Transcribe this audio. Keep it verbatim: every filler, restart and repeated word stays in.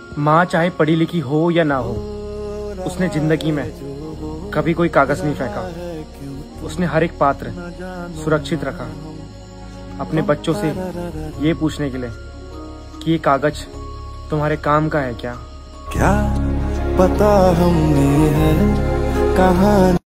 माँ चाहे पढ़ी लिखी हो या ना हो, उसने जिंदगी में कभी कोई कागज नहीं फेंका। उसने हर एक पात्र सुरक्षित रखा, अपने बच्चों से ये पूछने के लिए कि ये कागज तुम्हारे काम का है क्या। क्या पता हमने है कहानी।